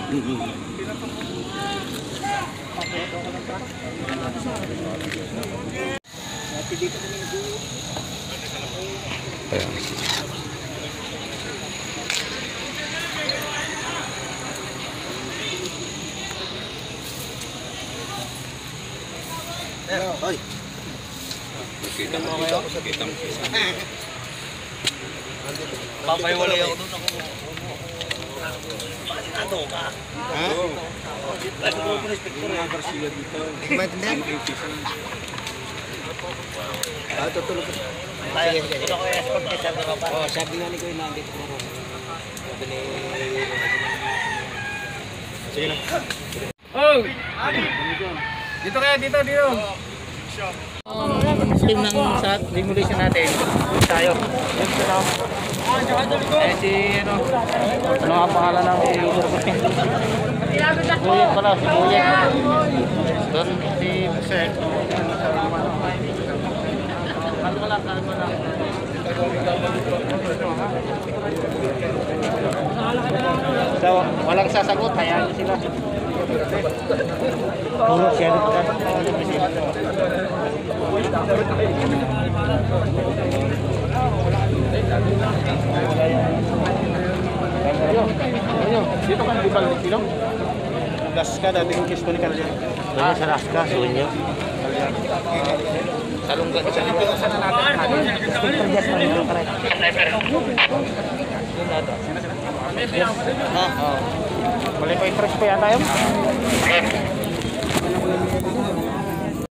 Hoy. Kita mo kayo? Kita mo. Papaiwalay ako doon ako. Ano ka? Ha? Ano ko po inspektor ng Garcia dito? Maintindihan? Tutulog ko. Sige. Ito ko i-escort kay Sir Ropa. Oh, sabi nga ni ko yung nandito ko. Sabi ni... Sige na. Oh! Dito kaya, dito. Team ng sa demolition natin. Tayo. Eh si ano nga pangalan ng Buyek pala, si Buyek. Doon si Sir. Kalma lang. So, walang sasagot, hayaan nyo sila. Puro share ka. Dito kan di balik sino? Laska dati yung kisto ni Kalya. Ah, sa Laska, sunyo. Salunggan sa dito sana natin. Terjas na dito kare. Ah, oh. Boleh ko i-press pa yata yun?